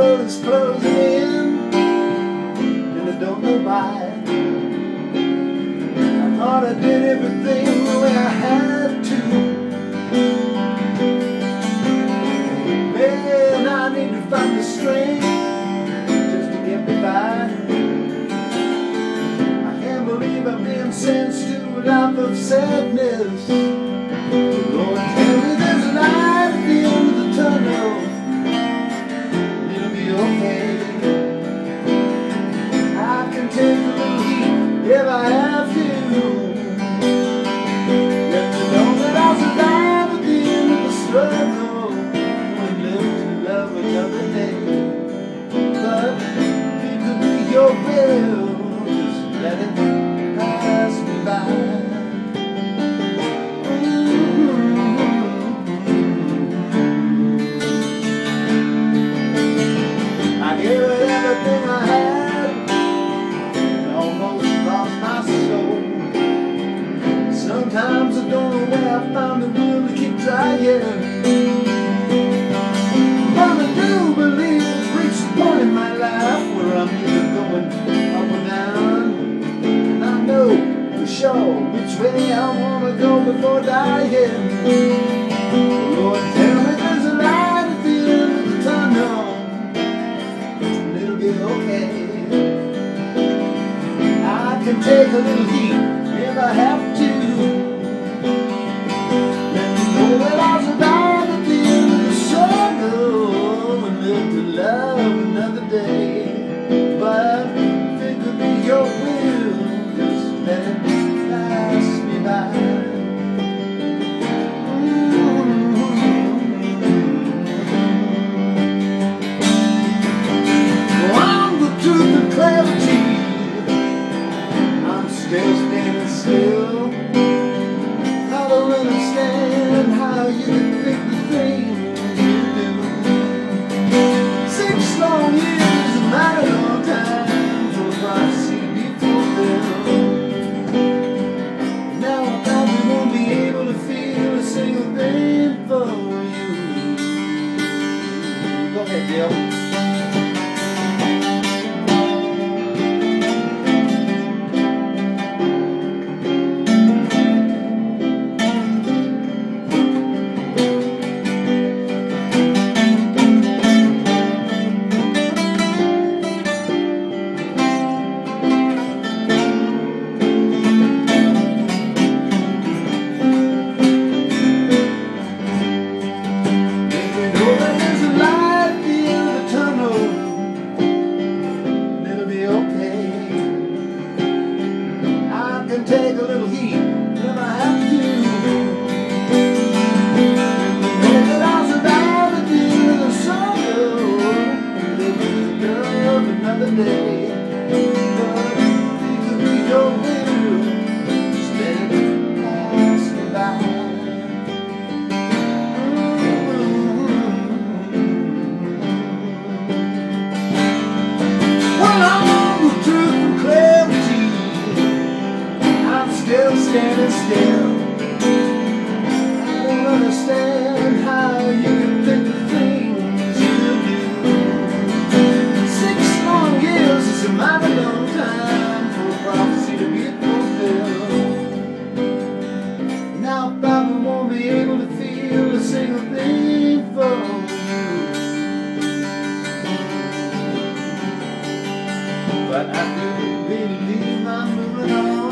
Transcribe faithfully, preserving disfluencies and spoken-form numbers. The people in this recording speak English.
world is closing in, and I don't know why. I thought I did everything the way I had to. Man, I need to find the strength just to get me by. I can't believe I've been sentenced to a life of sadness. Lord, tell me there's a light at the end of the tunnel. It'll be okay. I can take a little heat if I have to. Let me know that I'll survive at the end of the struggle and live to love another day. But if it could be your will, just let it pass me by. I gave it everything I had, and almost lost my soul. Sometimes I don't know where I found the will to keep trying. But I do believe I've reached a point in my life where I'm either going up or down. And I know for sure which way I want to go before dying. Lord, tell me there's a light at the end of the tunnel. Okay, I can take a little heat if I have to. Let me know that I'll survive at the end of the struggle and live to love another day. But if it could be your will, just let it pass me by. Still standing still. I don't understand how you can think the things you do. Six long years is a mighty long time for a prophecy to be fulfilled. Now I probably won't be able to feel a single thing for you. Go ahead, Dale. Take a little heat if I have to. And that I'll survive at the end of the struggle and live with love another day. But if it could be your will, just let it pass me by. Well, I'm the truth and clarity. Still standing still. I don't understand how you can think the things you do. Six long years is a mighty long time for a prophecy to be fulfilled. Now I probably won't be able to feel a single thing for you. But I do believe I'm moving on.